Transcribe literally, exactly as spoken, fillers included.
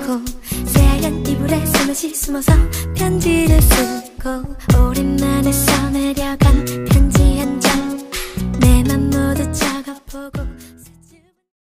않고 새하얀 이불에 숨을 쉬 숨어서 편지를 쓰고 오랜만에 써내려